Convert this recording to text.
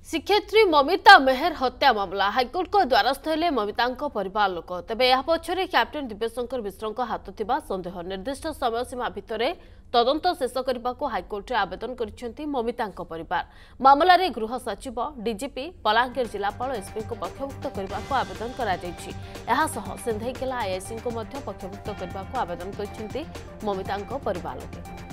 शिक्षयित्री ममिता मेहर हत्या मामला हाइकोर्ट को द्वारस्थ हेले ममिता परिवार लोक तेबे यह पछरे कैप्टेन दिव्यशंकर मिश्र हाथ थिबा संदेह निर्दिष्ट समय सीमा भितर तदंत शेष करने को हाइकोर्ट रे आवेदन करिसेंती ममिता परिवार मामला रे गृह सचिव डीजीपी बलांगीर जिलापाल एसपी को पक्षभुक्त करने को आवेदन करा जायछि एहा सह सिंधेकेला आईआईसी को मध्य पक्षभुक्त करने को आवेदन करिसेंती ममिता परिवार लोक।